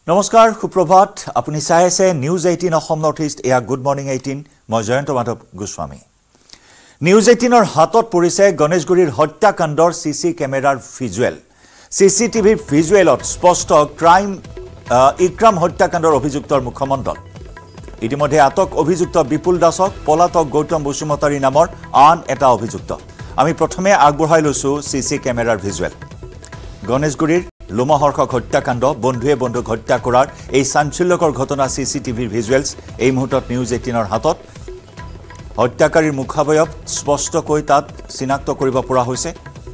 নমস্কাৰ সুপ্ৰভাত আপুনি চাই আছে নিউজ 18 অসম নৰ্থ ইষ্ট এয়া গুড মৰ্নিং 18 মই জয়ন্ত মাধৱ গোস্বামী নিউজ 18 ৰ হাতত পৰিছে গণেশগুৰিৰ হত্যাকাণ্ডৰ সিসি কেমেৰাৰ ভিজুৱেল সিসিটিভি ভিজুৱেলত স্পষ্ট ক্ৰাইম ইক্ৰাম হত্যাকাণ্ডৰ অভিযুক্তৰ মুখমণ্ডল ইতিমধ্যে আটক অভিযুক্ত বিপুল দাসক পলাতক গৌতম বসুমতাৰী নামৰ আন এটা অভিযুক্ত আমি প্ৰথমে আগবঢ়াই লৈছো সিসি কেমেৰাৰ ভিজুৱেল গণেশগুৰিৰ লোমহৰ্ষক হত্যাকাণ্ড বন্ধুৱে বন্ধুক হত্যা কৰাৰ এই চাঞ্চল্যকৰ ঘটনা সিসিটিভিৰ ভিজুৱেলছ এই মুহূৰ্তত নিউজ 18 ৰ হাতত হত্যাকাৰীৰ মুখাবয়ব স্পষ্টকৈ তাত চিনাক্ত কৰিব পৰা হৈছে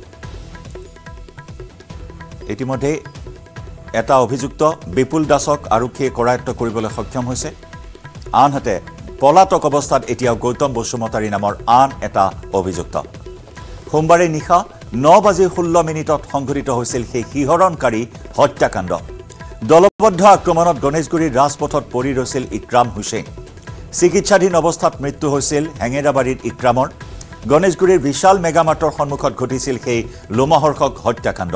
ইতিমধ্যে এটা অভিযুক্ত বিপুল দাসক আৰক্ষীয়ে কৰায়ত্ব কৰিবলৈ সক্ষম হৈছে আনহাতে পলাতক অৱস্থাত এতিয়াও গৌতম বসুমতাৰী নামৰ আন এটা অভিযুক্ত সোমবাৰে নিশা 9:16 সংঘটিত হৈছিল সেই হিহৰণকাৰী হত্যাকাণ্ড দলবদ্ধ আক্ৰমণত গণেশগুৰিৰ ৰাজপথত পৰি ৰৈছিল ইক্ৰাম হুছেইন চিকিৎসাধীন অৱস্থাত মৃত্যু হৈছিল হেঙেৰাবাৰীৰ ইক্ৰামৰ গণেশগুৰিৰ বিশাল মেগামাৰ্টৰ সন্মুখত ঘটিছিল সেই লোমহৰ্ষক হত্যাকাণ্ড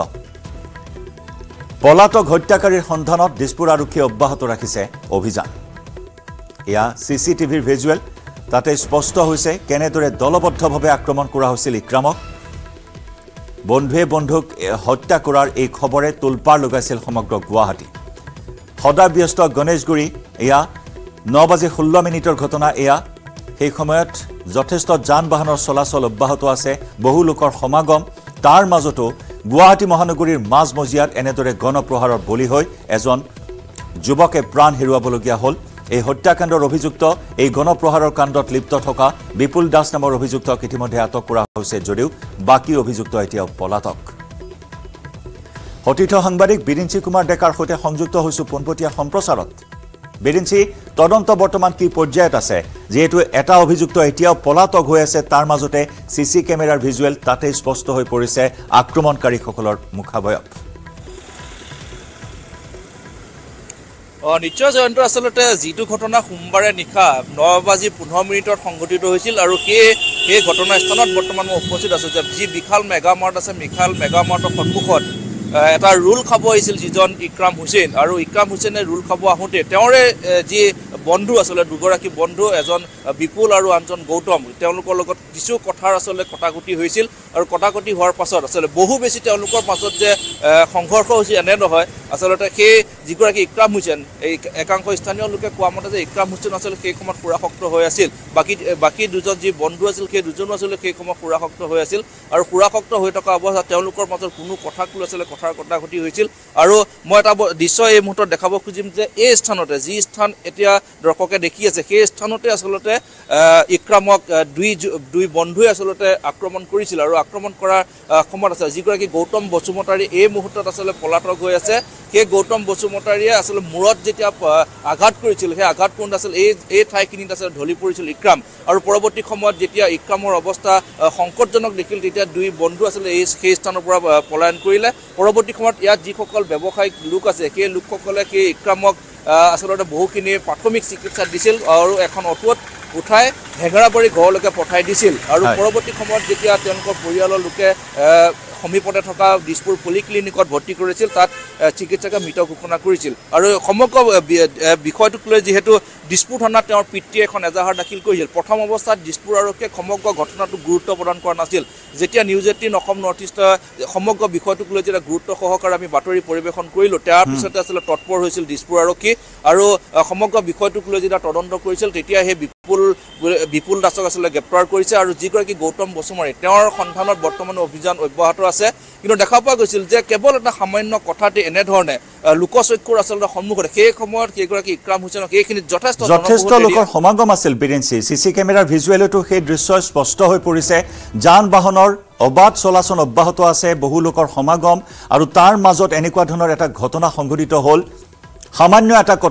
পলাতক হত্যাকাৰীৰ সন্ধানত দিছপুৰ আৰক্ষীয়ে অব্যাহত ৰাখিছে অভিযান এয়া সিসিটিভিৰ ভিজুৱেল তাতে স্পষ্ট হৈছে কেনেদৰে দলবদ্ধভাৱে আক্ৰমণ কৰা হৈছিল ইক্ৰামক বন্ধুৱে বন্ধুক হত্যা কৰাৰ এই খবৰে তুলপাৰ লগাইছিল সমগ্ৰ গুৱাহাটী সদাব্যস্ত গণেশগুৰি এয়া 9:16 ঘটনা এয়া সেই সময়ত যথেষ্ট যান বাহনৰ চলাচল অব্যাহত আছে বহু লোকৰ সমাগম তাৰ মাজতো গুৱাহাটী মহানগৰীৰ মাজমজিয়াত এনেদৰে গণপ্ৰহাৰৰ বলি হৈ এজন যুৱকে প্ৰাণ হেৰুৱাবলগীয়া হ'ল এই হত্যাকাণ্ডৰ অভিযুক্ত এই গণপ্ৰহাৰৰ কাণ্ডত লিপ্ত থকা বিপুল দাস নামৰ অভিযুক্তক ইতিমধ্যে আটক কৰা হৈছে যদিও বাকি অভিযুক্ত এতিয়াও পলাতক হতিথ সাংবাদিক বিৰিঞ্চি কুমাৰ ডেকাৰ সৈতে সংযুক্ত হৈছো পোনপটীয়া সম্প্ৰচাৰত বিৰিঞ্চি তদন্ত বৰ্তমান কি পৰ্যায়ত আছে যেহেতু এটা অভিযুক্ত এতিয়াও পলাতক হৈ আছে তাৰ মাজতে সিসি কেমেৰাৰ ভিজুৱেল তাতে স্পষ্ট হৈ পৰিছে আক্ৰমণকাৰীসকলৰ মুখাবয়ব নিশ্চয় জয়ন্ত আসলতে যিটো ঘটনা সোমবাৰে নিশা 9:15 সংঘটিত হৈছিল আৰু সেই ঘটনাস্থলত বৰ্তমান মই উপস্থিত আছো যে যি বিশাল মেগামাৰ্ট আছে মেগামাৰ্টৰ সন্মুখত এটা ৰোল খাব আহিছিল যিজন ইক্ৰাম হুছেইন আৰু ইক্ৰাম হুছেইনে ৰোল খাব আহোঁতে তেওঁৰে যি বন্ধু আসলে দুগৰাকী বন্ধু এজন বিপুল আৰু আনজন গৌতম তেওঁলোকৰ লগত কিছু কথাৰ আসলে কটাকটি হৈছিল আৰু কটাকটি হোৱাৰ পাছত আসলে বহু বেছি তেওঁলোকৰ মাজত যে সংঘৰ্ষ হৈছিল এনে নহয় আসলতে সেই যিগৰাকী ইক্ৰাম হুছেইন এই একাংশ স্থানীয় লোকে কোৱা মতে যে ইক্ৰাম হুছেইন আসলে সেই সময়ত সুৰাসক্ত হৈ আছিল বাকি দুজন যি বন্ধু আছিল সেই দুজনো আসলে সেই সময়ত সুৰাসক্ত হৈ আছিল আৰু সুৰাসক্ত হৈ থকা অৱস্থাত তেওঁলোকৰ মাজত কোনো কথাক লৈ আসলে কটাকটি হৈছিল আৰু মই এটা দৃশ্য এই মুহূৰ্তত দেখাব খুজিম যে এই স্থানতে যি স্থান এতিয়া দৰ্শকে দেখি আছে সেই স্থানতে আসলতে ইক্ৰামক দুই বন্ধুৱে আসলতে আক্ৰমণ কৰিছিল আৰু আক্ৰমণ কৰাৰ সময়ত আছে যিগৰাকী গৌতম বসুমতাৰী এই মুহূৰ্তত আসলে পলাতক হৈ আছে সেই গৌতম বসুমতাৰীয়ে আসলে মূৰত যেতিয়া আঘাত কৰিছিল সেই আঘাত কৰোঁতে আছিল এই ঠাইখিনিত আছে ঢলি পৰিছিল ইক্ৰাম আৰু পৰৱৰ্তী সময়ত যেতিয়া ইক্ৰামৰ অৱস্থা সংকটজনক দেখিল তেতিয়া দুই বন্ধু আসলে সেই স্থানৰ পৰা পলায়ন কৰিলে পৰৱৰ্তী সময়ত ইয়াত যিসকল ব্যৱসায়িক লোক আছে সেই লোকসকলে সেই ইক্ৰামক আসলতে বহুখিনি প্ৰাথমিক চিকিৎসা দিছিল আৰু এখন অটোত উঠাই হেঙেৰাবাৰী ঘৰলৈকে পঠাই দিছিল আৰু পৰৱৰ্তী সময়ত যেতিয়া তেওঁলোকৰ পৰিয়ালৰ লোকে সমীপতে থকা দিছপুৰ পলিক্লিনিকত ভৰ্তি কৰিছিল তাত চিকিৎসকে মৃত ঘোষণা কৰিছিল আৰু সমগ্ৰ বিষয়টোক লৈ যিহেতু দিছপুৰ থানাত তেওঁৰ পিতৃয়ে এখন এজাহাৰ দাখিল কৰিছিল প্ৰথম অৱস্থাত দিছপুৰ আৰক্ষীয়ে সমগ্ৰ ঘটনাটো গুৰুত্ব প্ৰদান কৰা নাছিল যেতিয়া নিউজ 18 অসম নৰ্থ ইষ্ট সমগ্ৰ বিষয়টোক লৈ যেতিয়া গুৰুত্ব সহকাৰে আমি বাতৰি পৰিৱেশন কৰিলোঁ তাৰ পিছতে আসলে তৎপৰ হৈছিল দিছপুৰ আৰক্ষী আৰু সমগ্ৰ বিষয়টোক লৈ যেতিয়া তদন্ত কৰিছিল তেতিয়া সেই বিপুল দাসক আসলে গ্ৰেপ্তাৰ কৰিছে আৰু যিগৰাকী গৌতম বসুমতাৰী তেওঁৰ সন্ধানত বৰ্তমান অভিযান অব্যাহত আছে কিন্তু দেখা পোৱা গৈছিল যে কেৱল এটা সামান্য কথাতে এনেধৰণে লোকচক্ষুৰ আসলে সন্মুখত সেই সময়ত সেইগৰাকী ইক্ৰাম হুছেইনক এইখিনিত যথেষ্ট লোকৰ সমাগম আছিল বিৰেঞ্চি সিসি কেমেৰাৰ ভিজুৱেলতো সেই দৃশ্য স্পষ্ট হৈ পৰিছে যান বাহনৰ অবাধ চলাচল অব্যাহত আছে বহু লোকৰ সমাগম আৰু তাৰ মাজত এনেকুৱা ধৰণৰ এটা ঘটনা সংঘটিত হ'ল সামান্য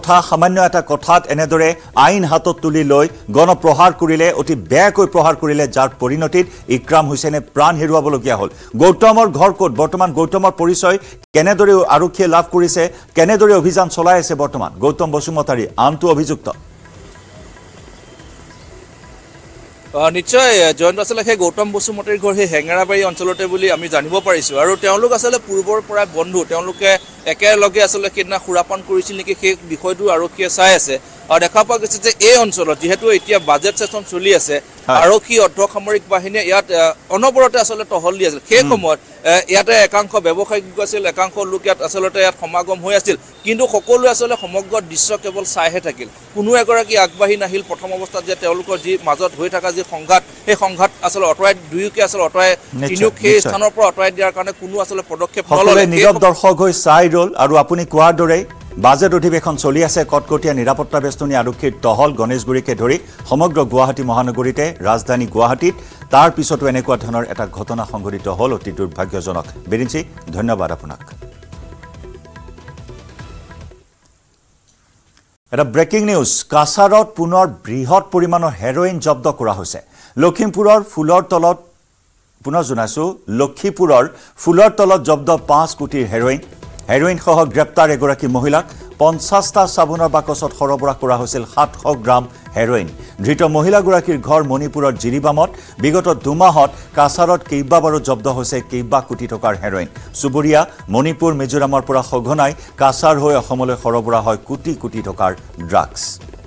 এটা কথাত এনেদৰে আইন হাতত তুলি লৈ গণপ্ৰহাৰ কৰিলে অতি বেয়াকৈ প্ৰহাৰ কৰিলে যাৰ পৰিণতিত ইক্ৰাম হুছেইনে প্ৰাণ হেৰুৱাবলগীয়া হ'ল গৌতমৰ ঘৰ ক'ত বৰ্তমান গৌতমৰ পৰিচয় কেনেদৰে আৰক্ষীয়ে লাভ কৰিছে কেনেদৰে অভিযান চলাই আছে বৰ্তমান গৌতম বসুমতাৰী আনটো অভিযুক্ত নিশ্চয় জয়ন্ত আচলতে সেই গৌতম বসুমতীৰ ঘৰ সেই হেঙেৰাবাৰী অঞ্চলতে বুলি আমি জানিব পাৰিছোঁ আৰু তেওঁলোক আচলতে পূৰ্বৰ পৰাই বন্ধু তেওঁলোকে একেলগে আচলতে সেইদিনা সুৰাপান কৰিছিল নেকি সেই বিষয়টো আৰক্ষীয়ে চাই আছে আৰু দেখা পোৱা গৈছে যে এই অঞ্চলত যিহেতু এতিয়া বাজেট ছেছন চলি আছে আৰক্ষী অৰ্ধসামৰিক বাহিনীয়ে ইয়াত অনবৰতে আচলতে টহল দি আছিল সেই সময়ত ইয়াতে একাংশ ব্যৱসায়িক আছিল একাংশ লোক ইয়াত আচলতে ইয়াত সমাগম হৈ আছিল কিন্তু সকলোৱে আচলতে সমগ্ৰ দৃশ্য কেৱল চাইহে থাকিল কোনো এগৰাকী আগবাঢ়ি নাহিল প্ৰথম অৱস্থাত যে তেওঁলোকৰ যি মাজত হৈ থকা যি সংঘাত সেই সংঘাত আচলতে অঁতৰাই দুয়োকে আচলতে অঁতৰাই তিনিওক সেই স্থানৰ পৰা অঁতৰাই দিয়াৰ কাৰণে কোনো আচলতে পদক্ষেপ নললে নীৰৱ দৰ্শক হৈ চাই ৰল আৰু আপুনি কোৱাৰ দৰে বাজেট অধিৱেশন চলি আছে কটকটীয়া নিৰাপত্তা বেষ্টনী আৰক্ষীৰ টহল গণেশগুৰিকে ধৰি সমগ্ৰ গুৱাহাটী মহানগৰীতে ৰাজধানী গুৱাহাটীত তাৰ পিছতো এনেকুৱা ধৰণৰ এটা ঘটনা সংঘটিত হ'ল অতি দুৰ্ভাগ্যজনক বিৰিঞ্চি ধন্যবাদ আপোনাক এটা ব্ৰেকিং নিউজ কাছাৰত পুনৰ বৃহৎ পৰিমাণৰ হেৰোইন জব্দ কৰা হৈছে লখিমপুৰৰ ফুলৰ তলত পুনৰ জনাইছো লক্ষীপুৰৰ ফুলৰ তলত জব্দ 5 কোটিৰ হেৰোইন সহ গ্ৰেপ্তাৰ এগৰাকী মহিলাক 50টা সাবুনৰ বাকচত সৰবৰাহ কৰা হৈছিল 700 গ্ৰাম হেৰোইন ধৃত মহিলাগৰাকীৰ ঘৰ মণিপুৰৰ জিৰিবামত বিগত 2 মাহত কাছাৰত কেইবাবাৰো জব্দ হৈছে কেইবা কোটি টকাৰ হেৰোইন সুবুৰীয়া মণিপুৰ মিজোৰামৰ পৰা সঘনাই কাছাৰ হৈ অসমলৈ সৰবৰাহ হয় কোটি কোটি টকাৰ ড্ৰাগছ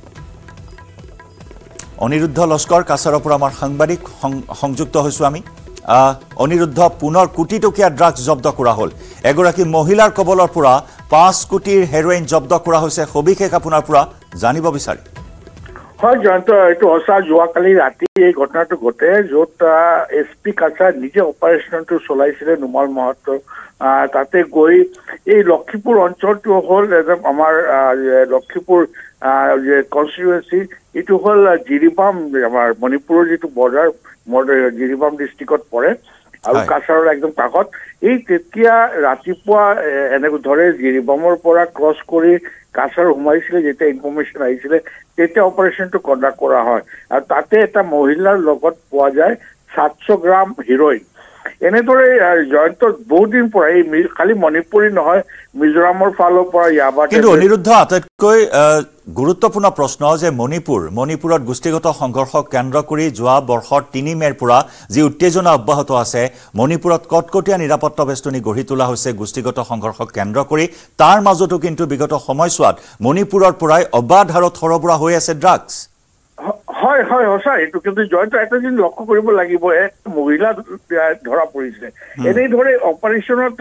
অনিৰুদ্ধ লস্কৰ কাছাৰৰ পৰা আমাৰ সাংবাদিক সংযুক্ত হৈছো আমি অনিৰুদ্ধ পুনৰ কোটি টকীয়া ড্ৰাগছ জব্দ কৰা হ'ল এগৰাকী মহিলাৰ কবলৰ পৰা 5 কোটিৰ হেৰোইন জব্দ কৰা হৈছে সবিশেষ আপোনাৰ পৰা জানিব বিচাৰি হয় জয়ন্ত এইটো অসা যোৱাকালি ৰাতি এই ঘটনাটো ঘটে য'ত এছপি কাছাৰ নিজে অপাৰেশ্যনটো চলাইছিলে নুমল মহত্ব তাতে গৈ এই লক্ষীপুৰ অঞ্চলটো হ'ল আমাৰ লক্ষীপুৰ কনষ্টিটুৱেঞ্চি এইটো হ'ল জিৰিবাম আমাৰ মণিপুৰৰ যিটো বৰ্ডাৰ জিৰিবাম ডিষ্ট্ৰিক্টত পৰে আৰু কাছাৰৰ একদম কাষত এই তেতিয়া ৰাতিপুৱা এনেকৈ ধৰে জিৰিবামৰ পৰা ক্ৰছ কৰি কাছাৰ সোমাইছিলে যেতিয়া ইনফৰমেশ্যন আহিছিলে তেতিয়া অপাৰেশ্যনটো কণ্ডাক্ট কৰা হয় আৰু তাতে এটা মহিলাৰ লগত পোৱা যায় 700 গ্ৰাম হেৰোইন এনেদৰে জয়ন্ত বহুত দিন পৰা এই খালি মণিপুৰী নহয় মিজোৰামৰ ফালৰ পৰা ইয়াবা কিন্তু অনিৰুদ্ধ আটাইতকৈ গুৰুত্বপূৰ্ণ প্ৰশ্ন যে মণিপুৰত গোষ্ঠীগত সংঘৰ্ষ কেন্দ্ৰ কৰি যোৱা বৰ্ষৰ 3 মেৰ পৰা যি উত্তেজনা অব্যাহত আছে মণিপুৰত কটকটীয়া নিৰাপত্তা বেষ্টনী গঢ়ি তোলা হৈছে গোষ্ঠীগত সংঘৰ্ষ কেন্দ্ৰ কৰি তাৰ মাজতো কিন্তু বিগত সময়ছোৱাত মণিপুৰৰ পৰাই অবাধ হাৰত সৰবৰাহ হৈ আছে ড্ৰাগছ হয় হয় হসা এইটো কিন্তু জয়ন্ত এটা দিন লক্ষ্য কৰিব লাগিব এক মহিলা ধৰা পৰিছে এনেই ধৰে অপাৰেশ্যনত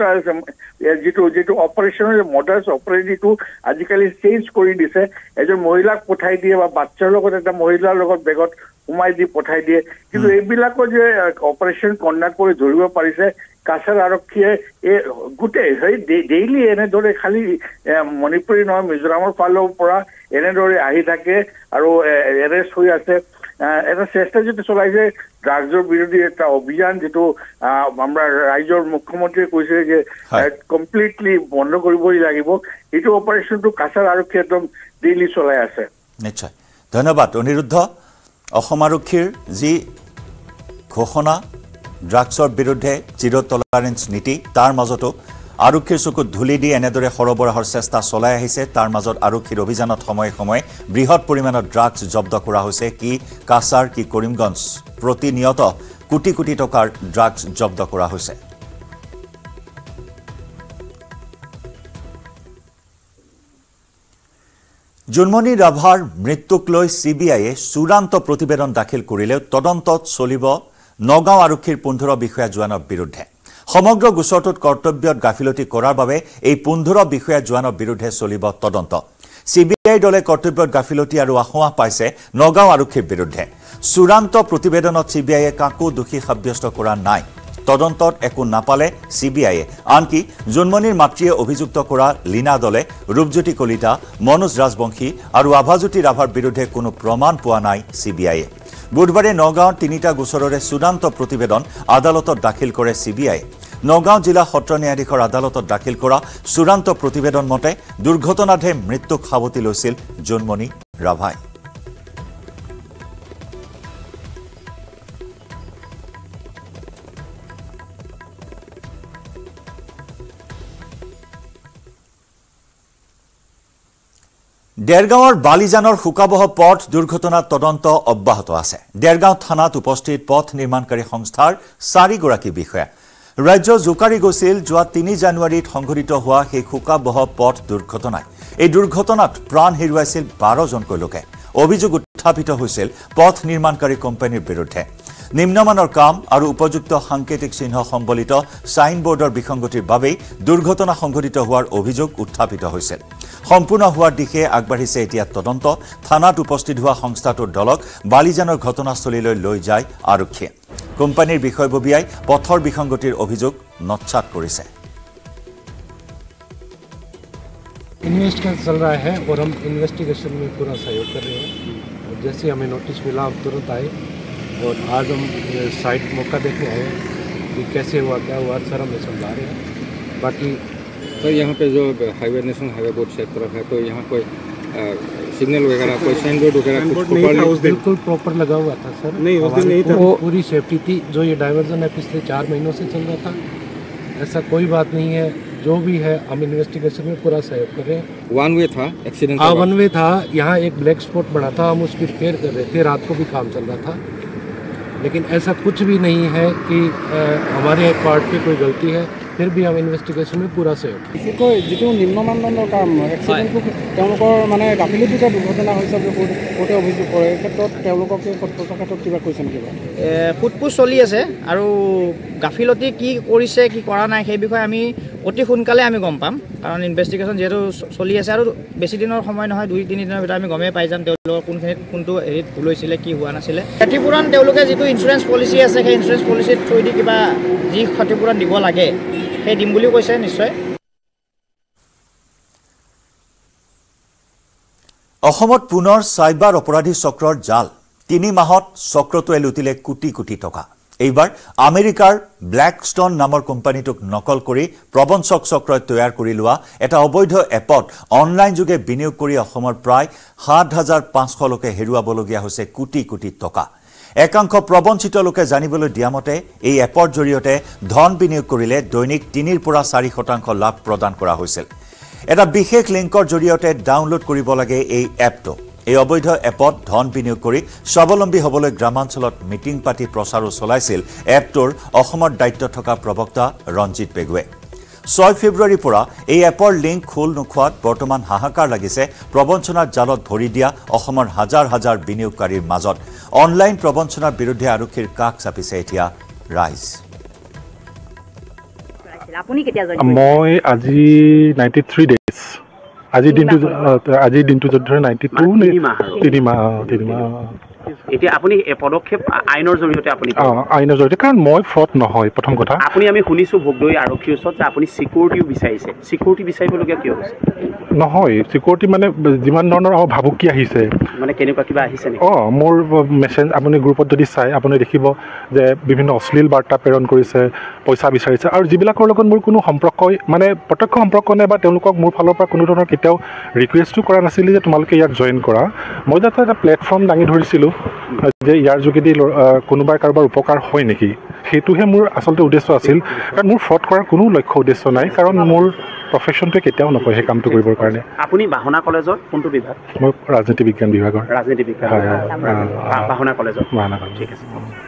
যিটো অপাৰেশ্যনৰ মডাৰ্ছ অপাৰেটিটো আজিকালি চেঞ্জ কৰি দিছে এজন মহিলাক পঠাই দিয়ে বা বাচ্চাৰ লগত এটা মহিলাৰ লগত বেগত সোমাই দি পঠাই দিয়ে কিন্তু এইবিলাকৰ যে অপাৰেশ্যন কণ্ডাক্ট কৰি ধৰিব পাৰিছে কাছাৰ আৰক্ষীয়ে গোটেই ডেইলি এনেদৰে খালি মণিপুৰী নহয় মিজোৰামৰ ফালৰ পৰা এনেদৰে আহি থাকে আৰু এৰেষ্ট হৈ আছে এটা চেষ্টা যেটা চলাইছে ড্ৰাগছৰ বিৰোধী এটা অভিযান যেটো আমরা ৰাজ্যৰ মুখ্যমন্ত্ৰীয়ে কৈছে যে কমপ্লিটলি বন্ধ কৰিবই লাগিব এইটো অপাৰেশ্যনটো কাছাৰ আৰক্ষী একদম ডেইলি চলাই আছে নিশ্চয় ধন্যবাদ অনিৰুদ্ধ অসম আৰক্ষীৰ যি ঘোষণা ড্ৰাগছৰ বিৰুদ্ধে জিৰো টলাৰেন্স নীতি তাৰ মাজতো আৰক্ষীৰ চকুত ধুলি দি এনেদৰে সৰবৰাহৰ চেষ্টা চলাই আহিছে তাৰ মাজত আৰক্ষীৰ অভিযানত সময়ে সময়ে বৃহৎ পৰিমাণৰ ড্ৰাগছ জব্দ কৰা হৈছে কি কাছাৰ কি কৰিমগঞ্জ প্ৰতিনিয়ত কোটি কোটি টকাৰ ড্ৰাগছ জব্দ কৰা হৈছে জুনমণি ৰাভাৰ মৃত্যুক লৈ সিবিআইয়ে চূড়ান্ত প্ৰতিবেদন দাখিল কৰিলেও তদন্তত চলিব নগাঁও আৰক্ষীৰ 15 বিষয়া জোৱানৰ বিৰুদ্ধে সমগ্ৰ গোচৰটোত কৰ্তব্যত গাফিলতি কৰাৰ বাবে এই 15 বিষয়া জোৱানৰ বিৰুদ্ধে চলিব তদন্ত সিবিআই দলে কৰ্তব্যত গাফিলতি আৰু আহোৱা পাইছে নগাঁও আৰক্ষীৰ বিৰুদ্ধে চূড়ান্ত প্ৰতিবেদনত সিবিআইয়ে কাকো দোষী সাব্যস্ত কৰা নাই তদন্তত একো নাপালে সিবিআইয়ে আনকি জুনমণিৰ মাতৃয়ে অভিযুক্ত কৰা লীনা দলে ৰূপজ্যোতি কলিতা মনোজ ৰাজবংশী আৰু আভাজ্যোতি ৰাভাৰ বিৰুদ্ধে কোনো প্ৰমাণ পোৱা নাই সিবিআইয়ে বুধবাৰে নগাঁৱৰ 3টা গোচৰৰে চূড়ান্ত প্ৰতিবেদন আদালতত দাখিল কৰে সিবিআই নগাঁও জিলা সত্ৰ ন্যায়াধীশৰ আদালতত দাখিল কৰা চূড়ান্ত প্ৰতিবেদন মতে দুৰ্ঘটনাতে মৃত্যুক সাৱটি লৈছিল জুনমণি ৰাভাই দেৰগাঁৱৰ বালিজানৰ শোকাবহ পথ দুৰ্ঘটনাৰ তদন্ত অব্যাহত আছে। দেৰগাঁও থানাত উপস্থিত পথ নিৰ্মাণকাৰী সংস্থাৰ 4গৰাকী বিষয়া ৰাজ্য জোকাৰি গৈছিল যোৱা 3 জানুৱাৰীত সংঘটিত হোৱা সেই শোকাবহ পথ দুৰ্ঘটনায়। এই দুৰ্ঘটনাত প্ৰাণ হেৰুৱাইছিল 12জনকৈ লোকে। অভিযোগ উত্থাপিত হৈছিল পথ নিৰ্মাণকাৰী কোম্পানীৰ বিৰুদ্ধে। নিম্নমানৰ কাম আৰু উপযুক্ত সাংকেতিক চিহ্ন সম্বলিত সাইনবোৰ্ডৰ বিসংগতিৰ বাবেই দুৰ্ঘটনা সংঘটিত হোৱাৰ অভিযোগ উত্থাপিত হৈছিল। সম্পূৰ্ণ হোৱাৰ দিশে আগবাঢ়িছে এতিয়া তদন্ত। থানাত উপস্থিত হোৱা সংস্থাটোৰ দলক বালিজানৰ ঘটনাস্থলীলৈ লৈ যায় আৰক্ষীয়ে। কোম্পানীৰ বিষয়ববীয়াই পথৰ বিসংগতিৰ অভিযোগ নৎসাত কৰিছে। इन्वेस्टिगेशन चल रहा है और हम इन्वेस्टिगेशन में पूरा सहयोग कर रहे हैं। जैसे हमें नोटिस मिला हम तुरंत आए और आज हम साइट मौका देखने आए कि कैसे हुआ क्या हुआ सर हमें समझा रहे हैं। बाकी तो यहाँ पे जो हाईवे नेशनल हाईवे बोर्ड से तरफ है तो यहाँ कोई सिग्नल वगैरह कोई साइन बोर्ड वगैरह बिल्कुल प्रॉपर लगा हुआ था सर। नहीं उस दिन नहीं था, पूरी सेफ्टी थी। जो ये डाइवर्जन है पिछले 4 महीनों से चल रहा था, ऐसा कोई बात नहीं है। जो भी है हम इन्वेस्टिगेशन में पूरा सहयोग कर रहे हैं। वन वे था एक्सीडेंट? हाँ वन वे था। यहाँ एक ब्लैक स्पॉट बना था, हम उसकी रिपेयर कर रहे थे। रात को भी काम चल रहा था, लेकिन ऐसा कुछ भी नहीं है कि हमारे पार्ट पे कोई गलती है। फिर भी हम इन्वेस्टिगेशन में पूरा सहयोग। বিশেষকৈ যিটো নিম্ন মানদণ্ডৰ কাম এক্সিডেণ্টটো তেওঁলোকৰ মানে গাফিলতিতে দুৰ্ঘটনা হৈছে বুলি কোৰ্টে অভিযোগ কৰে। এই ক্ষেত্ৰত তেওঁলোককে সোধপোছৰ ক্ষেত্ৰত কিবা কৈছে নেকি? সোধপোছ চলি আছে আৰু গাফিলতি কি কৰিছে কি কৰা নাই সেই বিষয়ে আমি অতি সোনকালে আমি গম পাম, কাৰণ ইনভেষ্টিগেশ্যন যিহেতু চলি আছে আৰু বেছি দিনৰ সময় নহয়, 2-3 দিনৰ ভিতৰত আমি গমেই পাই যাম তেওঁলোকৰ কোনখিনিত কোনটো হেৰিত ভুল হৈছিলে কি হোৱা নাছিলে। ক্ষতিপূৰণ তেওঁলোকে যিটো ইঞ্চুৰেঞ্চ পলিচি আছে সেই ইঞ্চুৰেঞ্চ পলিচিৰ থ্ৰুদি কিবা যি ক্ষতিপূৰণ দিব লাগে সেই দিম বুলি কৈছে নিশ্চয়। অসমত পুনৰ চাইবাৰ অপৰাধী চক্ৰৰ জাল। 3 মাহত চক্ৰটোৱে লুটিলে কোটি কোটি টকা। এইবাৰ আমেৰিকাৰ ব্লেকষ্টন নামৰ কোম্পানীটোক নকল কৰি প্ৰবঞ্চক চক্ৰই তৈয়াৰ কৰি লোৱা এটা অবৈধ এপত অনলাইন যোগে বিনিয়োগ কৰি অসমৰ প্ৰায় 7,500 লোকে হেৰুৱাবলগীয়া হৈছে কোটি কোটি টকা। একাংশ প্ৰবঞ্চিত লোকে জানিবলৈ দিয়া মতে এই এপৰ জৰিয়তে ধন বিনিয়োগ কৰিলে দৈনিক 3 পৰা 4% লাভ প্ৰদান কৰা হৈছিল। এটা বিশেষ লিংকৰ জৰিয়তে ডাউনলোড কৰিব লাগে এই এপটো। এই অবৈধ এপত ধন বিনিয়োগ কৰি স্বাৱলম্বী হ'বলৈ গ্ৰামাঞ্চলত মিটিং পাতি প্ৰচাৰো চলাইছিল এপটোৰ অসমৰ দায়িত্ব থকা প্ৰবক্তা ৰঞ্জিত পেগুৱে। 6 ফেব্ৰুৱাৰীৰ পৰা এই এপৰ লিংক খোল নোখোৱাত বৰ্তমান হাহাকাৰ লাগিছে প্ৰবঞ্চনাৰ জালত ভৰি দিয়া অসমৰ হাজাৰ হাজাৰ বিনিয়োগকাৰীৰ মাজত। অনলাইন প্ৰবঞ্চনাৰ বিৰুদ্ধে আৰক্ষীৰ কাষ চাপিছে এতিয়া ৰাইজ। মই আজি 93 ডেজ আজিৰ দিনটো যদি ধৰে 92 3 মাহ এতিয়া আপুনি পদক্ষেপ আইনৰ জৰিয়তে আপুনি আইনৰ জৰিয়তে, কাৰণ মই ফ্ৰড নহয়। প্ৰথম কথা আপুনি আমি শুনিছোঁ ভোগদৈ আৰক্ষীৰ ওচৰত যে আপুনি চিকিউৰিটিও বিচাৰিছে। চিকিউৰিটি বিচাৰিবলগীয়া কিয় হৈছে? নহয়, চিকিউৰিটি মানে যিমান ধৰণৰ ভাবুকি আহিছে মানে কেনেকুৱা কিবা আহিছে নেকি? মোৰ মেছেজ আপুনি গ্ৰুপত যদি চাই আপুনি দেখিব যে বিভিন্ন অশ্লীল বাৰ্তা প্ৰেৰণ কৰিছে, পইচা বিচাৰিছে, আৰু যিবিলাকৰ লগত মোৰ কোনো সম্পৰ্কই মানে প্ৰত্যক্ষ সম্পৰ্ক নাই বা তেওঁলোকক মোৰ ফালৰ পৰা কোনো ধৰণৰ কেতিয়াও ৰিকুৱেষ্টো কৰা নাছিলে যে তোমালোকে ইয়াত জইন কৰা। মই যাতে এটা প্লেটফৰ্ম দাঙি ধৰিছিলোঁ যে ইয়াৰ যোগেদি কোনোবাই কাৰোবাৰ উপকাৰ হয় নেকি, সেইটোহে মোৰ আচলতে উদ্দেশ্য আছিল। কাৰণ মোৰ ফ্ৰড কৰাৰ কোনো লক্ষ্য উদ্দেশ্য নাই, কাৰণ মোৰ প্ৰফেশ্যনটোৱে কেতিয়াও নকয় সেই কামটো কৰিবৰ কাৰণে। আপুনি বাহনা কলেজৰ কোনটো বিভাগ? মই ৰাজনীতি বিজ্ঞান বিভাগৰ। ৰাজনীতি বিজ্ঞান বাহনা কলেজৰ। ঠিক আছে।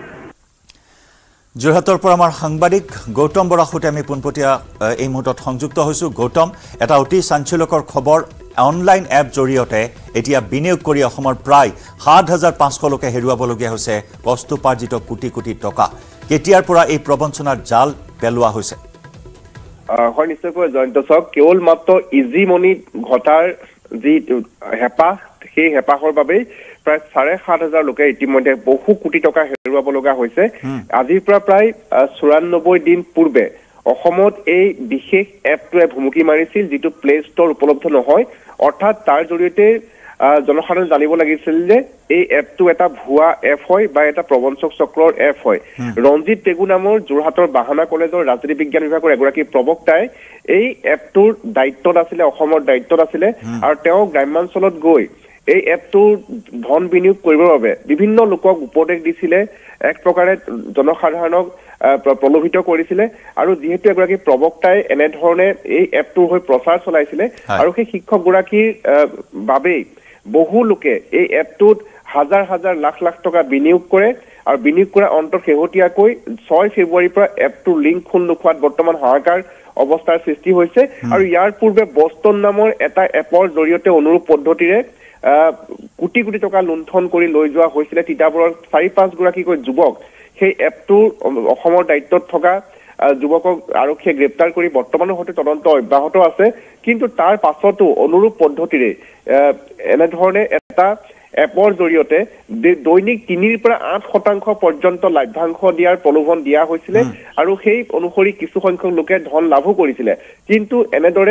যোৰহাটৰ পৰা আমাৰ সাংবাদিক গৌতম বৰাৰ সৈতে আমি পোনপটীয়া এই মুহূৰ্তত সংযুক্ত হৈছোঁ। গৌতম, এটা অতি চাঞ্চল্যকৰ খবৰ। অনলাইন এপ জৰিয়তে এতিয়া বিনিয়োগ কৰি অসমৰ প্ৰায় 7,500 লোকে হেৰুৱাবলগীয়া হৈছে কষ্টোপাৰ্জিত কোটি কোটি টকা। কেতিয়াৰ পৰা এই প্ৰবঞ্চনাৰ জাল পেলোৱা হৈছে? হয়, নিশ্চয়কৈ জয়ন্ত চাওক, কেৱল মাত্ৰ ইজি মনি ঘটাৰ যি হেঁপাহ, সেই হেঁপাহৰ বাবেই প্ৰায় 7,500 লোকে ইতিমধ্যে বহু কোটি টকা হেৰুৱাব লগা হৈছে। আজিৰ পৰা প্ৰায় 94 দিন পূৰ্বে অসমত এই বিশেষ এপটোৱে ভুমুকি মাৰিছিল, যিটো প্লে ষ্ট'ৰ উপলব্ধ নহয়। অৰ্থাৎ তাৰ জৰিয়তে জনসাধাৰণ জানিব লাগিছিল যে এই এপটো এটা ভুৱা এপ হয় বা এটা প্ৰবঞ্চক চক্ৰৰ এপ হয়। ৰঞ্জিত পেগু নামৰ যোৰহাটৰ বাহানা কলেজৰ ৰাজনীতি বিজ্ঞান বিভাগৰ এগৰাকী প্ৰবক্তাই এই এপটোৰ দায়িত্বত আছিলে, অসমৰ দায়িত্বত আছিলে, আৰু তেওঁ গ্ৰাম্যাঞ্চলত গৈ এই এপটোৰ ধন বিনিয়োগ কৰিবৰ বাবে বিভিন্ন লোকক উপদেশ দিছিলে এক প্ৰকাৰে জনসাধাৰণক প্ৰলোভিত কৰিছিলে আৰু যিহেতু এগৰাকী প্ৰবক্তাই এনেধৰণে এই এপটোৰ হৈ প্ৰচাৰ চলাইছিলে আৰু সেই শিক্ষকগৰাকীৰ বাবেই বহু লোকে এই এপটোত হাজাৰ হাজাৰ লাখ লাখ টকা বিনিয়োগ কৰে আৰু বিনিয়োগ কৰা অন্তত শেহতীয়াকৈ 6 ফেব্ৰুৱাৰীৰ পৰা এপটোৰ লিংক খোল নোখোৱাত বৰ্তমান হাহাকাৰ অৱস্থাৰ সৃষ্টি হৈছে আৰু ইয়াৰ পূৰ্বে বষ্টন নামৰ এটা এপৰ জৰিয়তে অনুৰূপ পদ্ধতিৰে কোটি কোটি টকা লুণ্ঠন কৰি লৈ যোৱা হৈছিলে তিতাবৰৰ 4-5 গৰাকীকৈ যুৱক সেই এপটোৰ অসমৰ দায়িত্বত থকা যুৱকক আৰক্ষীয়ে গ্ৰেপ্তাৰ কৰি বৰ্তমানৰ সৈতে তদন্ত অব্যাহত আছে কিন্তু তাৰ পাছতো অনুৰূপ পদ্ধতিৰে এনেধৰণে এটা এপৰ জৰিয়তে দৈনিক 3 পৰা 8% পৰ্যন্ত লাভ্যাংশ দিয়াৰ প্ৰলোভন দিয়া হৈছিলে আৰু সেই অনুসৰি কিছু সংখ্যক লোকে ধন লাভো কৰিছিলে কিন্তু এনেদৰে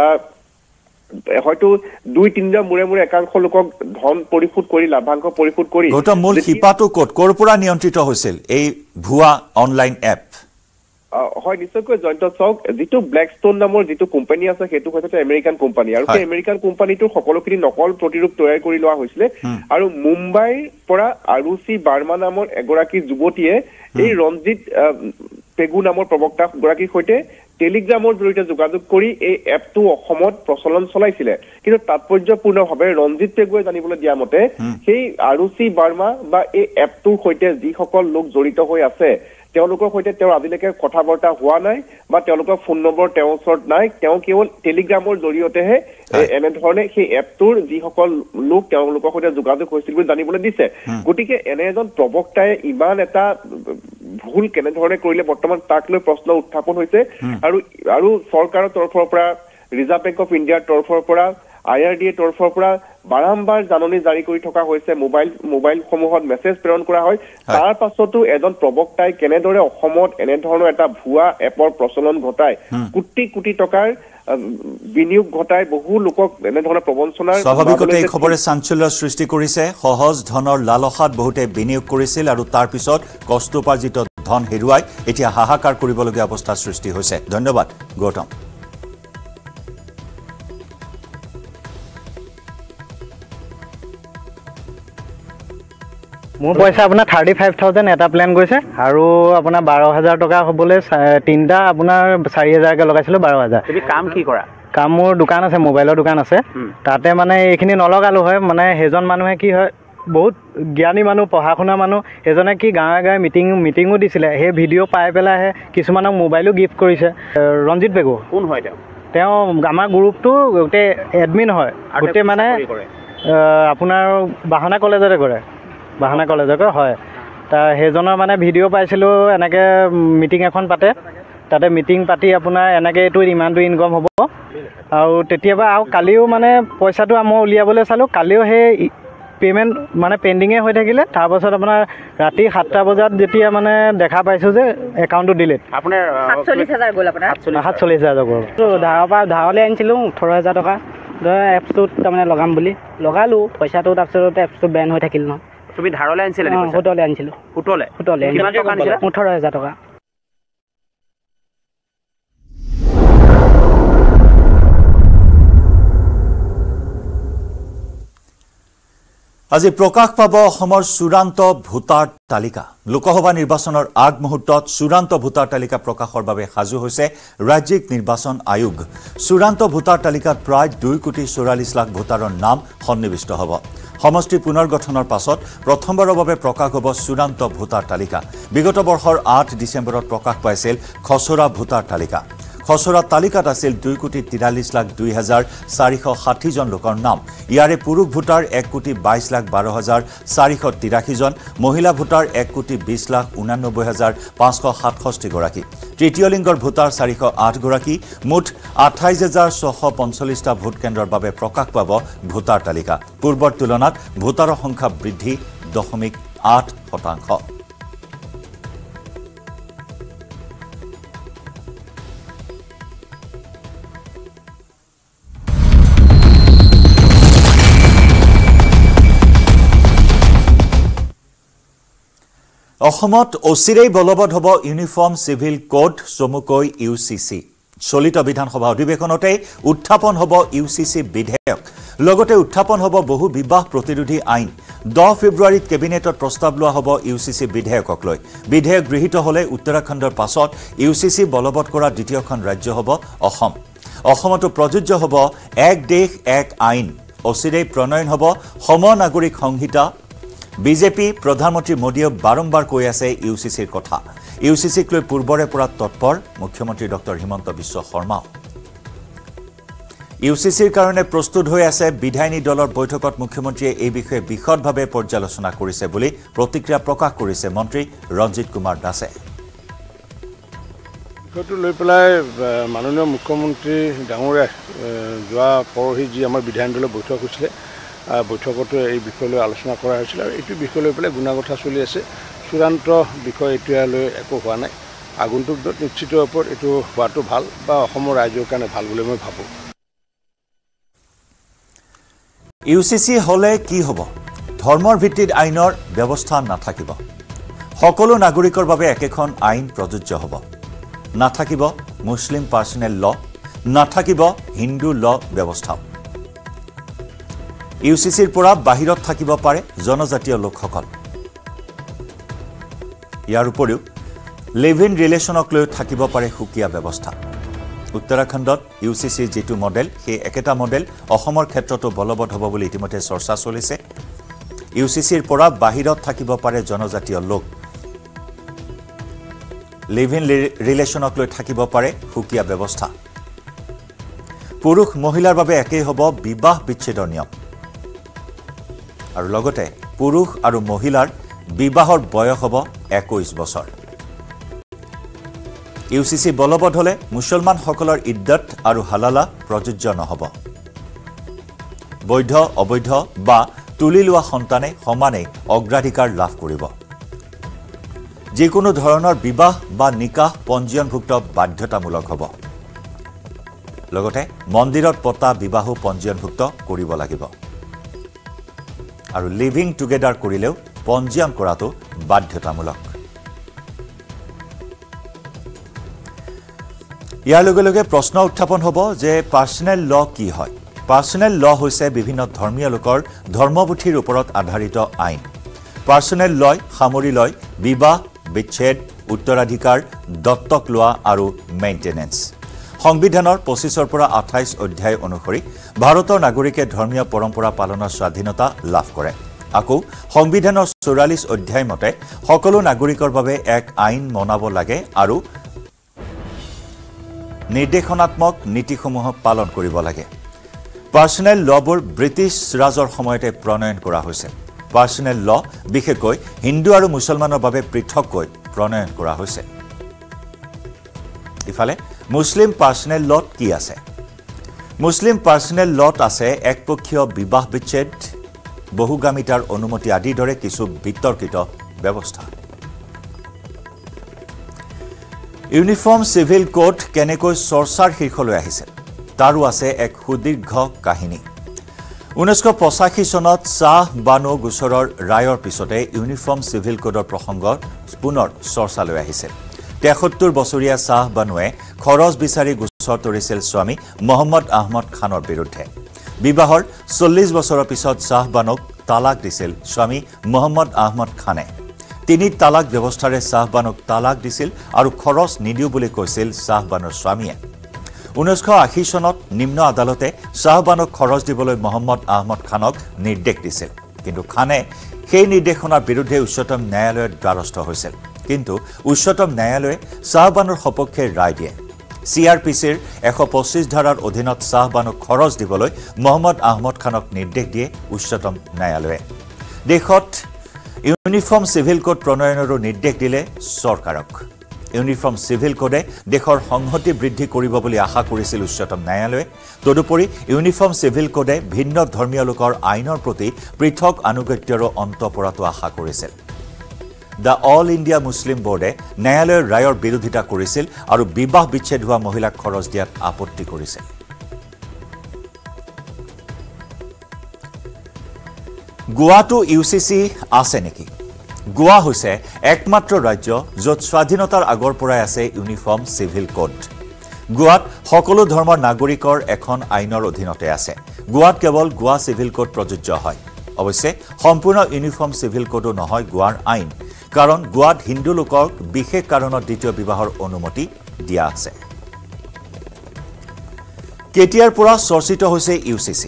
হয়তো 2-3 দিনৰ মূৰে একাংশ লোকক ধন পৰিশোধ কৰি লাভাংশ পৰিশোধ কৰি গৌতম মূল শিপাটো ক'ৰ পৰা নিয়ন্ত্ৰিত হৈছিল এই ভুৱা অনলাইন এপ হয় নিশ্চয়কৈ জয়ন্ত চাওক যিটো ব্লেকষ্টন নামৰ যিটো কোম্পানী আছে সেইটো হৈছে আমেৰিকান কোম্পানী আৰু সেই আমেৰিকান কোম্পানীটোৰ সকলোখিনি নকল প্ৰতিৰূপ তৈয়াৰ কৰি লোৱা হৈছিলে আৰু মুম্বাইৰ পৰা আৰুচি বাৰ্মা নামৰ এগৰাকী যুৱতীয়ে এই ৰঞ্জিত পেগু নামৰ প্ৰবক্তা গৰাকীৰ সৈতে টেলিগ্ৰামৰ জৰিয়তে যোগাযোগ কৰি এই এপটো অসমত প্ৰচলন চলাইছিলে কিন্তু তাৎপৰ্যপূৰ্ণভাৱে ৰঞ্জিত পেগুৱে জানিবলৈ দিয়া মতে সেই আৰুচি বাৰ্মা বা এই এপটোৰ সৈতে যিসকল লোক জড়িত হৈ আছে তেওঁলোকৰ সৈতে তেওঁ আজিলৈকে কথা বৰ্তা হোৱা নাই বা তেওঁলোকৰ ফোন নম্বৰ তেওঁৰ ওচৰত নাই তেওঁ কেৱল টেলিগ্ৰামৰ জৰিয়তেহে এনেধৰণে সেই এপটোৰ যিসকল লোক তেওঁলোকৰ সৈতে যোগাযোগ হৈছিল বুলি জানিবলৈ দিছে গতিকে এনে এজন প্ৰবক্তাই ইমান এটা ভুল কেনেধৰণে কৰিলে বৰ্তমান তাক লৈ প্ৰশ্ন উত্থাপন হৈছে আৰু চৰকাৰৰ তৰফৰ পৰা ৰিজাৰ্ভ বেংক অফ ইণ্ডিয়াৰ তৰফৰ পৰা IRDA তৰফৰ পৰা বাৰম্বাৰ জাননী জাৰি কৰি থকা হৈছে মোবাইল সমূহত মেছেজ প্ৰেৰণ কৰা হয় তাৰ পাছতো এজন প্ৰবক্তাই কেনেদৰে অসমত এনেধৰণৰ এটা ভুৱা এপৰ প্ৰচলন ঘটায় কোটি কোটি টকাৰ বিনিয়োগ ঘটায় বহু লোকক এনেধৰণৰ প্ৰবঞ্চনাৰ স্বাভাৱিকতে এই খবৰে চাঞ্চল্যৰ সৃষ্টি কৰিছে সহজ ধনৰ লালসাত বহুতে বিনিয়োগ কৰিছিল আৰু তাৰ পিছত কষ্টোপাৰ্জিত ধন হেৰুৱাই এতিয়া হাহাকাৰ কৰিবলগীয়া অৱস্থাৰ সৃষ্টি হৈছে ধন্যবাদ গৌতম মোৰ পইচা আপোনাৰ 35,000 এটা প্লেন গৈছে আৰু আপোনাৰ 12,000 টকা হ'বলৈ তিনিটা আপোনাৰ 4,000 কে লগাইছিলো 12,000 তুমি কাম কি কৰা কাম মোৰ দোকান আছে মোবাইলৰ দোকান আছে তাতে মানে এইখিনি নলগালো হয় মানে হেজন মানুহে কি হয় বহুত জ্ঞানী মানুহ পঢ়া শুনা মানুহ এজনে কি গাঁৱে গাঁৱে মিটিঙো দিছিলে সেই ভিডিঅ' পাই পেলাইহে কিছুমানক মোবাইলো গিফ্ট কৰিছে ৰঞ্জিত বেগু কোন হয় তেওঁ আমাৰ গ্ৰুপটো গোটেই এডমিন হয় গোটেই মানে আপোনাৰ বাহনা কলেজতে কৰে বাহনা কলেজকে হয় তা হেজনৰ মানে ভিডিঅ' পাইছিলোঁ এনেকৈ মিটিং এখন পাতে তাতে মিটিং পাতি আপোনাৰ এনেকৈ এইটো ইমানটো ইনকম হ'ব আৰু তেতিয়াবা আৰু কালিও মানে পইচাটো মই উলিয়াবলৈ চালোঁ কালিও সেই পে'মেণ্ট মানে পেণ্ডিঙে হৈ থাকিলে তাৰপাছত আপোনাৰ ৰাতি 7টা বজাত যেতিয়া মানে দেখা পাইছোঁ যে একাউণ্টটো ডিলিট আপোনাৰ 47,000 গ'ল আপোনাৰ 47,000 গ'ল ধাৰলৈ আনিছিলোঁ 18,000 টকা এপছটোত তাৰমানে লগাম বুলি লগালোঁ পইচাটো তাৰপিছত এপছটো বেন হৈ থাকিল ন তুমি ধাৰলৈ আনিছিলা নি পইচা সুতলে আনিছিলোঁ সুতলে কিমান টকা আনিছিলা 18,000 টকা আজি প্ৰকাশ পাব অসমৰ চূড়ান্ত ভোটাৰ তালিকা লোকসভা নিৰ্বাচনৰ আগমুহূৰ্তত চূড়ান্ত ভোটাৰ তালিকা প্ৰকাশৰ বাবে সাজু হৈছে ৰাজ্যিক নিৰ্বাচন আয়োগ চূড়ান্ত ভোটাৰ তালিকাত প্ৰায় 2,44 লাখ ভোটাৰৰ নাম সন্নিৱিষ্ট হ'ব সমষ্টি পুনৰ্গঠনৰ পাছত প্ৰথমবাৰৰ বাবে প্ৰকাশ হ'ব চূড়ান্ত ভোটাৰ তালিকা বিগত বৰ্ষৰ 8 ডিচেম্বৰত প্ৰকাশ পাইছিল খচৰা ভোটাৰ তালিকা খচৰা তালিকাত আছিল 2,43,02,460 জন লোকৰ নাম ইয়াৰে পুৰুষ ভোটাৰ 1,22,12,483 জন মহিলা ভোটাৰ 1,20,89,567 গৰাকী তৃতীয় লিংগৰ ভোটাৰ 408 গৰাকী মুঠ 28,645টা ভোট কেন্দ্ৰৰ বাবে প্ৰকাশ পাব ভোটাৰ তালিকা পূৰ্বৰ তুলনাত ভোটাৰৰ সংখ্যা বৃদ্ধি 0.8%। অসমত অচিৰেই বলবৎ হ'ব ইউনিফৰ্ম সিভিল কোড চমুকৈ UCC চলিত বিধানসভা অধিৱেশনতে উত্থাপন হ'ব UCC বিধেয়ক লগতে উত্থাপন হ'ব বহু বিবাহ প্ৰতিৰোধী আইন 10 ফেব্ৰুৱাৰীত কেবিনেটত প্ৰস্তাৱ লোৱা হ'ব ইউচিচি বিধেয়কক লৈ বিধেয়ক গৃহীত হ'লে উত্তৰাখণ্ডৰ পাছত ইউচিচি বলবৎ কৰা দ্বিতীয়খন ৰাজ্য হ'ব অসম অসমতো প্ৰযোজ্য হ'ব এক দেশ এক আইন অচিৰেই প্ৰণয়ন হ'ব সমনাগৰিক সংহিতা বিজেপি প্ৰধানমন্ত্ৰী মোদীয়ে বাৰম্বাৰ কৈ আছে ইউচিচিৰ কথা ইউচিচিক লৈ পূৰ্বৰে পৰা তৎপৰ মুখ্যমন্ত্ৰী ডক্টৰ হিমন্ত বিশ্ব শৰ্মা ইউচিচিৰ কাৰণে প্ৰস্তুত হৈ আছে বিধায়িনী দলৰ বৈঠকত মুখ্যমন্ত্ৰীয়ে এই বিষয়ে বিশদভাৱে পৰ্যালোচনা কৰিছে বুলি প্ৰতিক্ৰিয়া প্ৰকাশ কৰিছে মন্ত্ৰী ৰঞ্জিত কুমাৰ দাসে বিষয়টো লৈ পেলাই মাননীয় মুখ্যমন্ত্ৰী ডাঙৰীয়া যোৱা পৰহি যি আমাৰ বিধায়িনী দলৰ বৈঠক হৈছিলে বৈঠকতো এই বিষয় লৈ আলোচনা কৰা হৈছিল আৰু এইটো বিষয় লৈ পেলাই গুণাগথা চলি আছে চূড়ান্ত বিষয় এতিয়ালৈ একো হোৱা নাই আগন্তুক নিশ্চিত ওপৰত এইটো হোৱাটো ভাল বা অসমৰ ৰাইজৰ কাৰণে ভাল বুলি মই ভাবোঁ ইউচিচি হলে কি হ'ব ধৰ্মৰ ভিত্তিত আইনৰ ব্যৱস্থা নাথাকিব সকলো নাগৰিকৰ বাবে একেখন আইন প্ৰযোজ্য হ'ব নাথাকিব মুছলিম পাৰ্চনেল ল নাথাকিব হিন্দু ল ব্যৱস্থা ইউচিচিৰ পৰা বাহিৰত থাকিব পাৰে জনজাতীয় লোকসকল ইয়াৰ উপৰিও লিভ ইন ৰিলেশ্যনক লৈ থাকিব পাৰে সুকীয়া ব্যৱস্থা উত্তৰাখণ্ডত ইউচিচিৰ যেটো মডেল সেই একেটা মডেল অসমৰ ক্ষেত্ৰতো বলবৎ হ'ব বুলি ইতিমধ্যে চৰ্চা চলিছে ইউচিচিৰ পৰা বাহিৰত থাকিব পাৰে জনজাতীয় লোক লিভ ইন ৰিলেশ্যনক লৈ থাকিব পাৰে সুকীয়া ব্যৱস্থা পুৰুষ মহিলাৰ বাবে একেই হ'ব বিবাহ বিচ্ছেদৰ নিয়ম আৰু লগতে পুৰুষ আৰু মহিলাৰ বিবাহৰ বয়স হ'ব 21 বছৰ ইউচিচি বলবৎ হলে মুছলমানসকলৰ ইদ্দত আৰু হালালা প্ৰযোজ্য নহ'ব বৈধ অবৈধ বা তুলি লোৱা সন্তানে সমানে অগ্ৰাধিকাৰ লাভ কৰিব যিকোনো ধৰণৰ বিবাহ বা নিকাহ পঞ্জীয়নভুক্ত বাধ্যতামূলক হ'ব লগতে মন্দিৰত পতা বিবাহো পঞ্জীয়নভুক্ত কৰিব লাগিব আৰু লিভিং টুগেডাৰ কৰিলেও পঞ্জীয়ন কৰাটো বাধ্যতামূলক ইয়াৰ লগে লগে প্ৰশ্ন উত্থাপন হ'ব যে পাৰ্চনেল ল কি হয় পাৰ্চনেল ল হৈছে বিভিন্ন ধৰ্মীয় লোকৰ ধৰ্মবুদ্ধিৰ ওপৰত আধাৰিত আইন পাৰ্চনেল লয় সামৰি লয় বিবাহ বিচ্ছেদ উত্তৰাধিকাৰ দত্তক লোৱা আৰু মেইনটেনেন্স সংবিধানৰ 25 পৰা 28 অধ্যায় অনুসৰি ভাৰতৰ নাগৰিকে ধৰ্মীয় পৰম্পৰা পালনৰ স্বাধীনতা লাভ কৰে আকৌ সংবিধানৰ 44 অধ্যায় মতে সকলো নাগৰিকৰ বাবে এক আইন মনাব লাগে আৰু নিৰ্দেশনাত্মক নীতিসমূহ পালন কৰিব লাগে পাৰ্চনেল লবোৰ ব্ৰিটিছ ৰাজৰ সময়তে প্ৰণয়ন কৰা হৈছে পাৰ্চনেল ল বিশেষকৈ হিন্দু আৰু মুছলমানৰ বাবে পৃথককৈ প্ৰণয়ন কৰা হৈছে ইফালে মুছলিম পাৰ্চনেল লত কি আছে মুছলিম পাৰ্চনেল লত আছে একপক্ষীয় বিবাহ বিচ্ছেদ বহুগামিতাৰ অনুমতি আদিৰ দৰে কিছু বিতৰ্কিত ব্যৱস্থা ইউনিফৰ্ম সিভিল কোড কেনেকৈ চৰ্চাৰ শীৰ্ষলৈ আহিছে তাৰো আছে এক সুদীৰ্ঘ কাহিনী 1985 চনত শাহ বানো গোচৰৰ ৰায়ৰ পিছতে ইউনিফৰ্ম সিভিল কোডৰ প্ৰসংগ পুনৰ চৰ্চালৈ আহিছে 73 বছৰীয়া শাহ বানোৱে খৰচ বিচাৰি গোচৰ তৰিছিল স্বামী মোহাম্মদ আহমদ খানৰ বিৰুদ্ধে বিবাহৰ 40 বছৰৰ পিছত শাহ বানোক তালাক দিছিল স্বামী মোহাম্মদ আহমদ খানে তিনি তালাক ব্যৱস্থাৰে শাহ বানোক তালাক দিছিল আৰু খৰচ নিদিও বুলি কৈছিল শাহ বানোৰ স্বামীয়ে 1980 চনত নিম্ন আদালতে শাহ বানোক খৰচ দিবলৈ মোহাম্মদ আহমদ খানক নিৰ্দেশ দিছিল কিন্তু খানে সেই নিৰ্দেশনাৰ বিৰুদ্ধে উচ্চতম ন্যায়ালয়ৰ দ্বাৰস্থ হৈছিল কিন্তু উচ্চতম ন্যায়ালয়ে শাহ বানোৰ সপক্ষে ৰায় দিয়ে CRPCৰ 125 ধাৰাৰ অধীনত শাহ বানোক খৰচ দিবলৈ মোহাম্মদ আহমদ খানক নিৰ্দেশ দিয়ে উচ্চতম ন্যায়ালয়ে দেশত ইউনিফৰ্ম সিভিল কোড প্ৰণয়নৰো নিৰ্দেশ দিলে চৰকাৰক ইউনিফৰ্ম সিভিল কোডে দেশৰ সংহতি বৃদ্ধি কৰিব বুলি আশা কৰিছিল উচ্চতম ন্যায়ালয়ে তদুপৰি ইউনিফৰ্ম সিভিল কোডে ভিন্ন ধৰ্মীয় লোকৰ আইনৰ প্ৰতি পৃথক আনুগত্যৰো অন্ত পৰাটো আশা কৰিছিল দ্য অল ইণ্ডিয়া মুছলিম বোৰ্ডে ন্যায়ালয়ৰ ৰায়ৰ বিৰোধিতা কৰিছিল আৰু বিবাহ বিচ্ছেদ হোৱা মহিলাক খৰচ দিয়াত আপত্তি কৰিছিল গোৱাটো ইউচিচি আছে নেকি গোৱা হৈছে একমাত্ৰ ৰাজ্য য'ত স্বাধীনতাৰ আগৰ পৰাই আছে ইউনিফৰ্ম সিভিল কোড গোৱাত সকলো ধৰ্মৰ নাগৰিকৰ এখন আইনৰ অধীনতে আছে গোৱাত কেৱল গোৱা সিভিল কোড প্ৰযোজ্য হয় অৱশ্যে সম্পূৰ্ণ ইউনিফৰ্ম সিভিল কোডো নহয় গোৱাৰ আইন কাৰণ গোৱাত হিন্দু লোকক বিশেষ কাৰণত দ্বিতীয় বিবাহৰ অনুমতি দিয়া আছে কেতিয়াৰ পৰা চৰ্চিত হৈছে ইউচিচি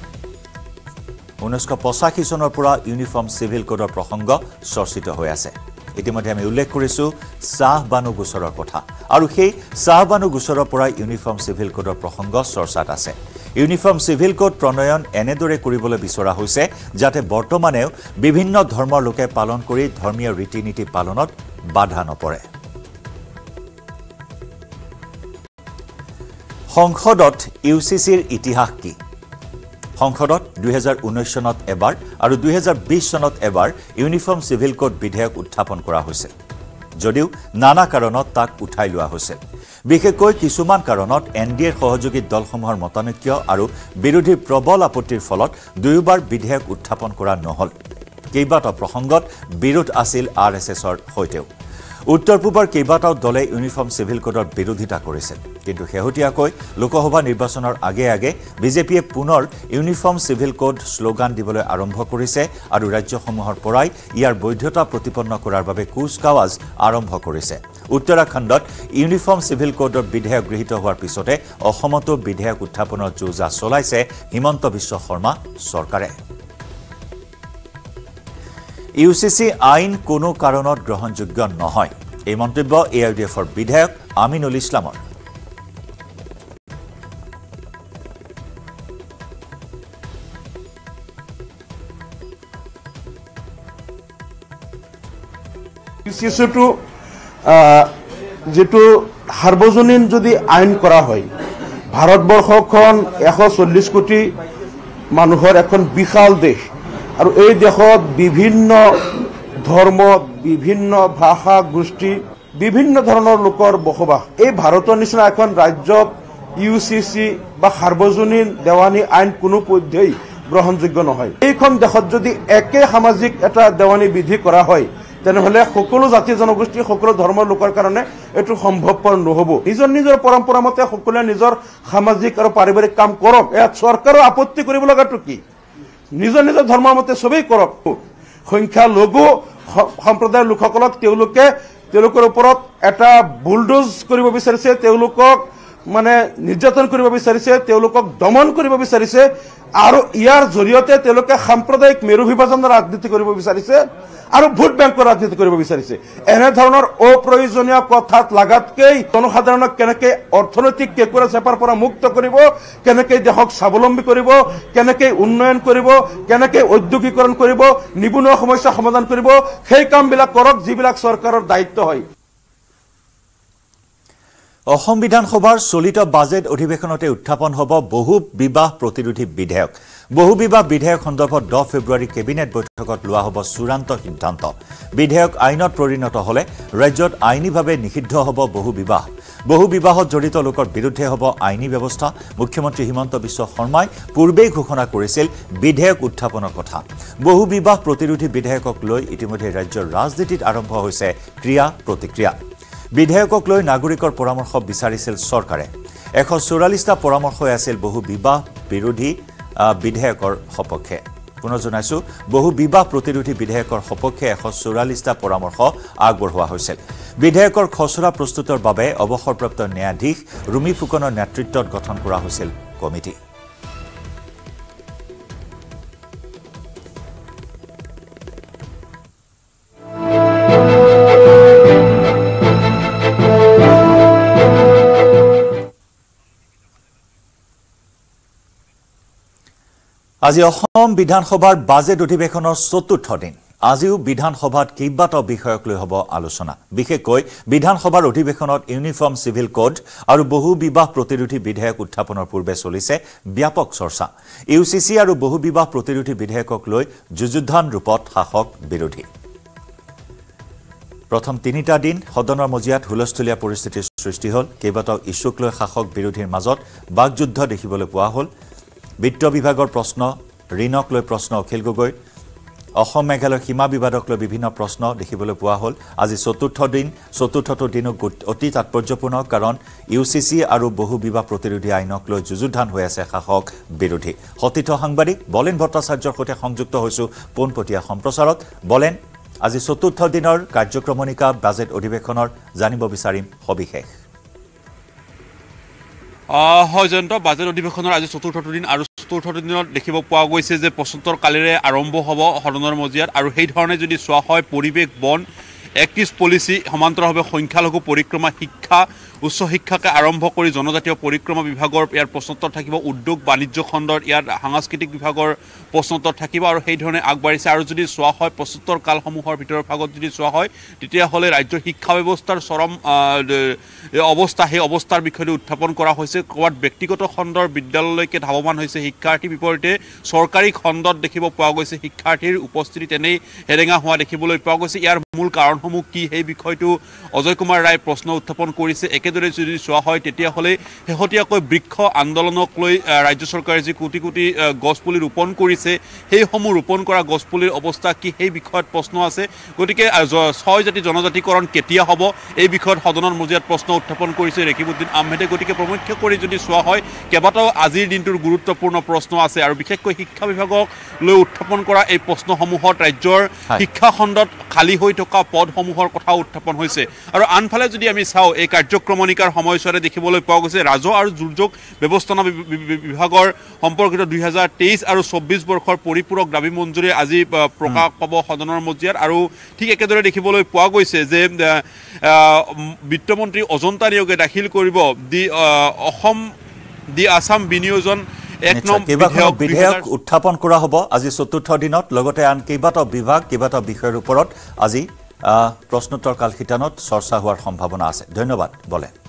1985 চনৰ পৰা ইউনিফৰ্ম সিভিল কোডৰ প্ৰসংগ চৰ্চিত হৈ আছে ইতিমধ্যে আমি উল্লেখ কৰিছো সাহবানু গোচৰৰ কথা আৰু সেই সাহবানু গোচৰৰ পৰা ইউনিফৰ্ম সিভিল কোডৰ প্ৰসংগ চৰ্চাত আছে ইউনিফৰ্ম সিভিল কোড প্ৰণয়ন এনেদৰে কৰিবলৈ বিচৰা হৈছে যাতে বৰ্তমানেও বিভিন্ন ধৰ্মৰ লোকে পালন কৰি ধৰ্মীয় ৰীতি-নীতি পালনত বাধা নপৰে সংসদত ইউচিচিৰ ইতিহাস কি সংসদত 2019 চনত এবাৰ আৰু 2020 চনত এবাৰ ইউনিফৰ্ম সিভিল কোড বিধেয়ক উত্থাপন কৰা হৈছে যদিও নানা কাৰণত তাক উঠাই লোৱা হৈছে বিশেষকৈ কিছুমান কাৰণত এনডিএৰ সহযোগী দলসমূহৰ মতানৈক্য আৰু বিৰোধীৰ প্ৰবল আপত্তিৰ ফলত দুয়োবাৰ বিধেয়ক উত্থাপন কৰা নহল কেইবাটাও প্ৰসংগত বিৰোধ আছিল আৰএছএছৰ হৈতেও উত্তৰ পূবৰ কেইবাটাও দলে ইউনিফৰ্ম সিভিল কোডৰ বিৰোধিতা কৰিছিল কিন্তু শেহতীয়াকৈ লোকসভা নিৰ্বাচনৰ আগে আগে বিজেপিয়ে পুনৰ ইউনিফৰ্ম সিভিল কোড স্লোগান দিবলৈ আৰম্ভ কৰিছে আৰু ৰাজ্যসমূহৰ পৰাই ইয়াৰ বৈধতা প্ৰতিপন্ন কৰাৰ বাবে কুচকাৱাজ আৰম্ভ কৰিছে উত্তৰাখণ্ডত ইউনিফৰ্ম সিভিল কোডৰ বিধেয়ক গৃহীত হোৱাৰ পিছতে অসমতো বিধেয়ক উত্থাপনৰ যোজা চলাইছে হিমন্ত বিশ্ব শৰ্মা চৰকাৰে ইউচিচি আইন কোনো কাৰণত গ্ৰহণযোগ্য নহয় এই মন্তব্য এআইডিএফৰ বিধায়ক আমিনুল ইছলামৰ ইউচিচিটো যেটো সাৰ্বজনীন যদি আইন কৰা হয় ভাৰতবৰ্ষখন 140 কোটি মানুহৰ এখন বিশাল দেশ আৰু এই দেশত বিভিন্ন ধৰ্ম বিভিন্ন ভাষা গোষ্ঠী বিভিন্ন ধৰণৰ লোকৰ বসবাস এই ভাৰতৰ নিচিনা এখন ৰাজ্যত ইউচিচি বা সাৰ্বজনীন দেৱানী আইন কোনো পদ্ধতি গ্ৰহণযোগ্য নহয় এইখন দেশত যদি একে সামাজিক এটা দেৱানী বিধি কৰা হয় তেনেহলে সকলো জাতি জনগোষ্ঠী সকলো ধৰ্মৰ লোকৰ কাৰণে এটো সম্ভৱপৰ নহব নিজৰ নিজৰ পৰম্পৰা মতে সকলোৱে নিজৰ সামাজিক আৰু পাৰিবাৰিক কাম কৰক ইয়াত চৰকাৰৰ আপত্তি কৰিব লগাটো কি নিজৰ নিজৰ ধৰ্মৰ মতে সবেই কৰক সংখ্যা লঘু সম্প্ৰদায়ৰ লোকসকলক তেওঁলোকৰ ওপৰত এটা বুলডোজ কৰিব বিচাৰিছে তেওঁলোকক মানে নিৰ্যাতন কৰিব বিচাৰিছে তেওঁলোকক দমন কৰিব বিচাৰিছে আৰু ইয়াৰ জৰিয়তে তেওঁলোকে সাম্প্ৰদায়িক মেৰু বিভাজনৰ ৰাজনীতি কৰিব বিচাৰিছে আৰু ভোট বেংকৰ ৰাজনীতি কৰিব বিচাৰিছে এনে ধৰণৰ অপ্ৰয়োজনীয় কথাত লাগাতকৈ জনসাধাৰণক কেনেকৈ অৰ্থনৈতিক কেঁকুৰা চেপাৰ পৰা মুক্ত কৰিব কেনেকৈ দেশক স্বাৱলম্বী কৰিব কেনেকৈ উন্নয়ন কৰিব কেনেকৈ ঔদ্যোগিকৰণ কৰিব নিবনুৱা সমস্যা সমাধান কৰিব সেই কামবিলাক কৰক যিবিলাক চৰকাৰৰ দায়িত্ব হয় অসম বিধানসভাৰ চলিত বাজেট অধিৱেশনতে উত্থাপন হ'ব বহু বিবাহ প্ৰতিৰোধী বিধেয়ক বহু বিবাহ বিধেয়ক সন্দৰ্ভত 10 ফেব্ৰুৱাৰী কেবিনেট বৈঠকত লোৱা হ'ব চূড়ান্ত সিদ্ধান্ত বিধেয়ক আইনত পৰিণত হ'লে ৰাজ্যত আইনীভাৱে নিষিদ্ধ হ'ব বহু বিবাহত জড়িত লোকৰ বিৰুদ্ধে হ'ব আইনী ব্যৱস্থা মুখ্যমন্ত্ৰী হিমন্ত বিশ্ব শৰ্মাই পূৰ্বেই ঘোষণা কৰিছিল বিধেয়ক উত্থাপনৰ কথা বহু বিবাহ প্ৰতিৰোধী বিধেয়কক লৈ ইতিমধ্যে ৰাজ্যৰ ৰাজনীতিত আৰম্ভ হৈছে ক্ৰিয়া প্ৰতিক্ৰিয়া বিধেয়কক লৈ নাগৰিকৰ পৰামৰ্শ বিচাৰিছিল চৰকাৰে 144টা পৰামৰ্শ আছিল বহু বিবাহ বিৰোধী বিধেয়কৰ সপক্ষে পুনৰ জনাইছো বহু বিবাহ প্ৰতিৰোধী বিধেয়কৰ সপক্ষে 144টা পৰামৰ্শ আগবঢ়োৱা হৈছিল বিধেয়কৰ খচৰা প্ৰস্তুতৰ বাবে অৱসৰপ্ৰাপ্ত ন্যায়াধীশ ৰুমি ফুকনৰ নেতৃত্বত গঠন কৰা হৈছিল কমিটি আজি অসম বিধানসভাৰ বাজেট অধিৱেশনৰ চতুৰ্থ দিন আজিও বিধানসভাত কেইবাটাও বিষয়ক লৈ হ'ব আলোচনা বিশেষকৈ বিধানসভাৰ অধিৱেশনত ইউনিফৰ্ম সিভিল কোড আৰু বহু বিবাহ প্ৰতিৰোধী বিধেয়ক উত্থাপনৰ পূৰ্বে চলিছে ব্যাপক চৰ্চা ইউচিচি আৰু বহু বিবাহ প্ৰতিৰোধী বিধেয়কক লৈ যুযুদ্ধান ৰূপত শাসক বিৰোধী প্ৰথম তিনিটা দিন সদনৰ মজিয়াত হুলস্থুলীয়া পৰিস্থিতিৰ সৃষ্টি হ'ল কেইবাটাও ইস্যুক লৈ শাসক বিৰোধীৰ মাজত বাকযুদ্ধ দেখিবলৈ পোৱা হ'ল বিত্ত বিভাগৰ প্ৰশ্ন ঋণক লৈ প্ৰশ্ন অখিল গগৈ অসম মেঘালয় সীমা বিবাদক লৈ বিভিন্ন প্ৰশ্ন দেখিবলৈ পোৱা হ'ল আজি চতুৰ্থটো দিন অতি তাৎপৰ্যপূৰ্ণ কাৰণ UCC আৰু বহু বিবাহ প্ৰতিৰোধী আইনক লৈ যুযুধান হৈ আছে শাসক বিৰোধী সতীৰ্থ সাংবাদিক বলেন ভট্টাচাৰ্যৰ সৈতে সংযুক্ত হৈছো পোনপটীয়া সম্প্ৰচাৰত বলেন আজি চতুৰ্থ দিনৰ কাৰ্যক্ৰমণিকা বাজেট অধিৱেশনৰ জানিব বিচাৰিম সবিশেষ হয় জয়ন্ত বাজেট অধিৱেশনৰ আজি চতুৰ্থটো দিন আৰু চতুৰ্থ দিনত দেখিব পোৱা গৈছে যে প্ৰশ্নোত্তৰ কালিৰে আৰম্ভ হ'ব সদনৰ মজিয়াত আৰু সেই ধৰণে যদি চোৱা হয় পৰিৱেশ বন এক্টিভ পলিচি সমান্তৰালভাৱে সংখ্যালঘু পৰিক্ৰমা শিক্ষা উচ্চ শিক্ষাকে আৰম্ভ কৰি জনজাতীয় পৰিক্ৰমা বিভাগৰ ইয়াৰ প্ৰশ্নোত্তৰ থাকিব উদ্যোগ বাণিজ্য খণ্ডৰ ইয়াৰ সাংস্কৃতিক বিভাগৰ প্ৰশ্নোত্তৰ থাকিব আৰু সেই ধৰণে আগবাঢ়িছে আৰু যদি চোৱা হয় প্ৰশ্নোত্তৰ কালসমূহৰ ভিতৰৰ ভাগত যদি চোৱা হয় তেতিয়াহ'লে ৰাজ্যৰ শিক্ষা ব্যৱস্থাৰ চৰম অৱস্থা সেই অৱস্থাৰ বিষয়ে উত্থাপন কৰা হৈছে ক'ৰবাত ব্যক্তিগত খণ্ডৰ বিদ্যালয়লৈকে ধাৱমান হৈছে শিক্ষাৰ্থীৰ বিপৰীতে চৰকাৰী খণ্ডত দেখিব পোৱা গৈছে শিক্ষাৰ্থীৰ উপস্থিতি তেনেই হেৰেঙা হোৱা দেখিবলৈ পোৱা গৈছে ইয়াৰ মূল কাৰণসমূহ কি সেই বিষয়টো অজয় কুমাৰ ৰায় প্ৰশ্ন উত্থাপন কৰিছে একেদৰে যদি চোৱা হয় তেতিয়াহ'লে শেহতীয়াকৈ বৃক্ষ আন্দোলনক লৈ ৰাজ্য চৰকাৰে যি কোটি কোটি গছপুলি ৰোপণ কৰিছে সেইসমূহ ৰোপণ কৰা গছপুলিৰ অৱস্থা কি সেই বিষয়ত প্ৰশ্ন আছে গতিকে ছয় জাতি জনজাতিকৰণ কেতিয়া হ'ব এই বিষয়ত সদনৰ মজিয়াত প্ৰশ্ন উত্থাপন কৰিছে ৰেকিবুদ্দিন আহমেদে গতিকে প্ৰমুখ্য কৰি যদি চোৱা হয় কেইবাটাও আজিৰ দিনটোৰ গুৰুত্বপূৰ্ণ প্ৰশ্ন আছে আৰু বিশেষকৈ শিক্ষা বিভাগক লৈ উত্থাপন কৰা এই প্ৰশ্নসমূহত ৰাজ্যৰ শিক্ষা খণ্ডত খালী হৈ থকা পদসমূহৰ কথা উত্থাপন হৈছে আৰু আনফালে যদি আমি চাওঁ এই কাৰ্যক্ৰমণিকাৰ সময়ছোৱাতে দেখিবলৈ পোৱা গৈছে ৰাজহ আৰু দুৰ্যোগ ব্যৱস্থাপনা বিভাগৰ সম্পৰ্কিত 2023 আৰু 24 বৰ্ষৰ পৰিপূৰক দাবী মঞ্জুৰি আজি প্ৰকাশ পাব সদনৰ মজিয়াত আৰু ঠিক একেদৰে দেখিবলৈ পোৱা গৈছে যে বিত্তমন্ত্ৰী অজন্তা নিয়োগে দাখিল কৰিব দি আসাম বিনিয়োজন বিধেয়ক উত্থাপন কৰা হ'ব আজি চতুৰ্থ দিনত লগতে আন কেইবাটাও বিভাগ কেইবাটাও বিষয়ৰ ওপৰত আজি প্ৰশ্নোত্তৰ কাল শিতানত চৰ্চা হোৱাৰ সম্ভাৱনা আছে ধন্যবাদ বলে